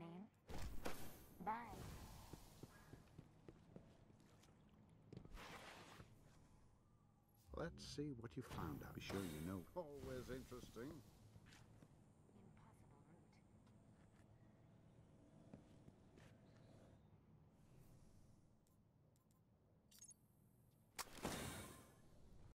morning. Bye. Let's see what you found out. Be sure you know. Always interesting.